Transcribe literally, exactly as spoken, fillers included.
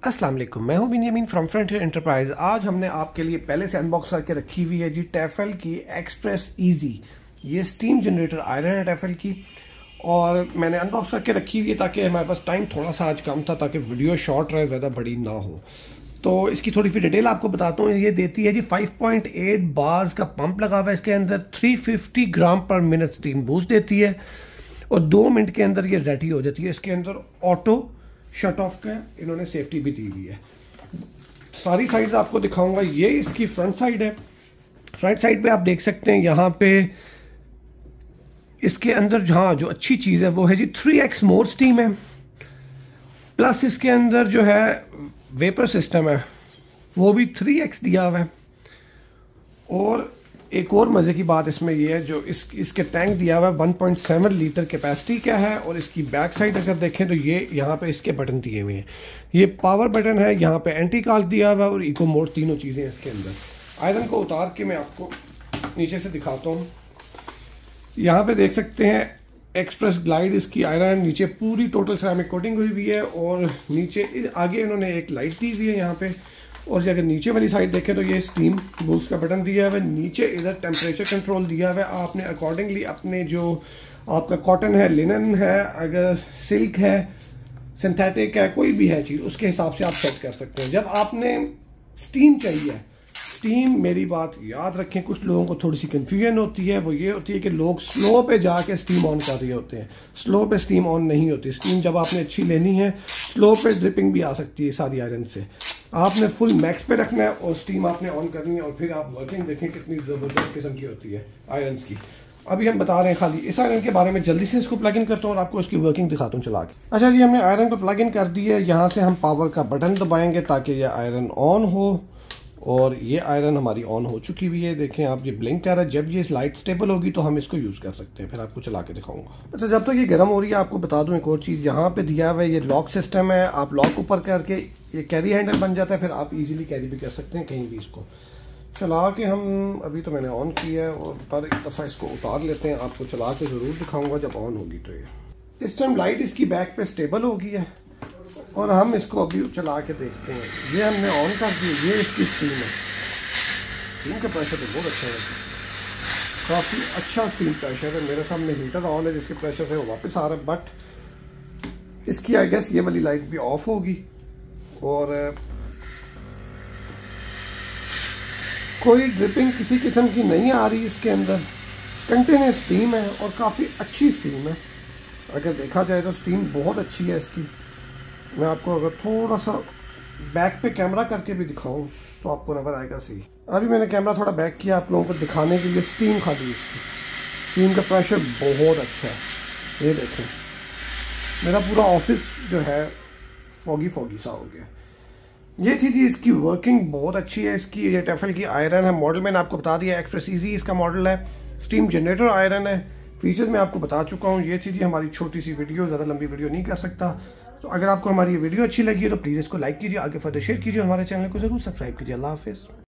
अस्सलाम वालेकुम, मैं हूं बिन्यामीन फ्रॉम फ्रंटियर एंटरप्राइज। आज हमने आपके लिए पहले से अनबॉक्स करके रखी हुई है जी टेफल की एक्सप्रेस इजी। ये स्टीम जनरेटर आयरन है टेफल की, और मैंने अनबॉक्स करके रखी हुई है ताकि हमारे पास टाइम थोड़ा सा आज कम था, ताकि वीडियो शॉर्ट रहे, ज़्यादा बड़ी ना हो। तो इसकी थोड़ी सी डिटेल आपको बताता हूँ। ये देती है जी फाइव पॉइंट एट बार्स का पंप लगा हुआ है इसके अंदर, थ्री फिफ्टी ग्राम पर मिनट स्टीम बूस्ट देती है, और दो मिनट के अंदर ये रेडी हो जाती है। इसके अंदर ऑटो शट ऑफ का इन्होंने सेफ्टी भी दी हुई है। सारी साइड्स आपको दिखाऊंगा। ये इसकी फ्रंट साइड है। फ्रंट साइड पे आप देख सकते हैं यहाँ पे इसके अंदर हाँ जो अच्छी चीज़ है वो है जी थ्री एक्स मोर स्टीम है, प्लस इसके अंदर जो है वेपर सिस्टम है वो भी थ्री एक्स दिया हुआ है। और एक और मज़े की बात इसमें ये है, जो इस इसके टैंक दिया हुआ है one point seven litre capacity का है। और इसकी बैक साइड अगर देखें तो ये यहाँ पे इसके बटन दिए हुए हैं। ये पावर बटन है, यहाँ पे एंटी कॉल दिया हुआ है और इको मोड, तीनों चीज़ें हैं इसके अंदर। आयरन को उतार के मैं आपको नीचे से दिखाता हूँ। यहाँ पे देख सकते हैं एक्सप्रेस ग्लाइड इसकी आयरन, नीचे पूरी टोटल सिरेमिक कोटिंग हुई हुई है, और नीचे आगे इन्होंने एक लाइट दी हुई है यहाँ पे। और अगर नीचे वाली साइड देखें तो ये स्टीम बूस्ट का बटन दिया हुआ है। नीचे इधर टेम्परेचर कंट्रोल दिया हुआ है। आपने अकॉर्डिंगली अपने जो आपका कॉटन है, लिनन है, अगर सिल्क है, सिंथेटिक है, कोई भी है चीज़, उसके हिसाब से आप सेट कर सकते हैं। जब आपने स्टीम चाहिए, स्टीम मेरी बात याद रखें, कुछ लोगों को थोड़ी सी कन्फ्यूजन होती है, वो ये होती है कि लोग स्लो पे जाके स्टीम ऑन कर रहे होते हैं। स्लो पे स्टीम ऑन नहीं होती। स्टीम जब आपने अच्छी लेनी है, स्लो पे ड्रिपिंग भी आ सकती है सारी आयरन से। आपने फुल मैक्स पे रखना है और स्टीम आपने ऑन करनी है, और फिर आप वर्किंग देखें कितनी ज़बरदस्त किस्म की होती है आयरन की। अभी हम बता रहे हैं खाली इस आयरन के बारे में। जल्दी से इसको प्लग इन करता हूँ और आपको इसकी वर्किंग दिखाता हूँ चला के। अच्छा जी, हमने आयरन को प्लग इन कर दी है। यहाँ से हम पावर का बटन दबाएंगे ताकि ये आयरन ऑन हो, और ये आयरन हमारी ऑन हो चुकी हुई है। देखें आप, ये ब्लिंक कर रहा है। जब ये लाइट स्टेबल होगी तो हम इसको यूज़ कर सकते हैं। फिर आपको चला के दिखाऊंगा। अच्छा, जब तक ये गर्म हो रही है आपको बता दूं एक और चीज़। यहाँ पे दिया हुआ है ये लॉक सिस्टम है। आप लॉक ऊपर करके ये कैरी हैंडल बन जाता है, फिर आप इजीली कैरी भी कर सकते हैं कहीं भी। इसको चला के हम, अभी तो मैंने ऑन किया है, और पर एक दफ़ा इसको उतार लेते हैं। आपको चला के ज़रूर दिखाऊँगा जब ऑन होगी तो। ये इस टाइम लाइट इसकी बैक पे स्टेबल हो गई है, और हम इसको अभी चला के देखते हैं। ये हमने ऑन कर दी। ये इसकी स्टीम है। स्टीम का प्रेशर तो बहुत अच्छा है, वैसे काफ़ी अच्छा स्टीम प्रेशर है। मेरे सामने हीटर ऑन है जिसके प्रेशर से वो वापस आ रहा है, बट इसकी आई गेस ये वाली लाइट भी ऑफ होगी। और कोई ड्रिपिंग किसी किस्म की नहीं आ रही इसके अंदर। कंटिन्यूस स्टीम है और काफ़ी अच्छी स्टीम है। अगर देखा जाए तो स्टीम बहुत अच्छी है इसकी। मैं आपको अगर थोड़ा सा बैक पे कैमरा करके भी दिखाऊं तो आपको नजर आएगा सही। अभी मैंने कैमरा थोड़ा बैक किया आप लोगों को दिखाने के लिए। स्टीम खाली इसकी, स्टीम का प्रेशर बहुत अच्छा है। ये देखें, मेरा पूरा ऑफिस जो है फॉगी फॉगी सा हो गया। ये थी जी इसकी वर्किंग, बहुत अच्छी है इसकी। ये टेफल की आयरन है। मॉडल मैंने आपको बता दिया, एक्सप्रेस इजी इसका मॉडल है। स्टीम जनरेटर आयरन है। फीचर्स मैं आपको बता चुका हूँ। ये थी जी हमारी छोटी सी वीडियो, ज़्यादा लंबी वीडियो नहीं कर सकता। तो अगर आपको हमारी ये वीडियो अच्छी लगी है तो प्लीज़ इसको लाइक कीजिए, आगे फर्दर शेयर कीजिए, हमारे चैनल को ज़रूर सब्सक्राइब कीजिए। अल्लाह हाफिज़।